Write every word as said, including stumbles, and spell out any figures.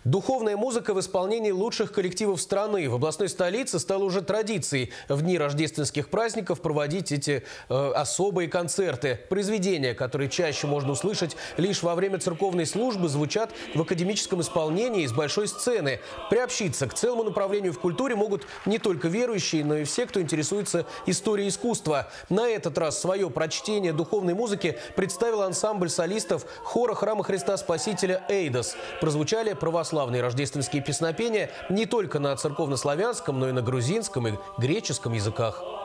Духовная музыка в исполнении лучших коллективов страны. В областной столице стало уже традицией в дни рождественских праздников проводить эти э, особые концерты. Произведения, которые чаще можно услышать лишь во время церковной службы, звучат в академическом исполнении из большой сцены. Приобщиться к целому направлению в культуре могут не только верующие, но и все, кто интересуется историей искусства. На этот раз свое прочтение духовной музыки представил ансамбль солистов хора Храма Христа Спасителя «Эйдос». Прозвучали православные рождественские песнопения не только на церковно-славянском, но и на грузинском и греческом языках.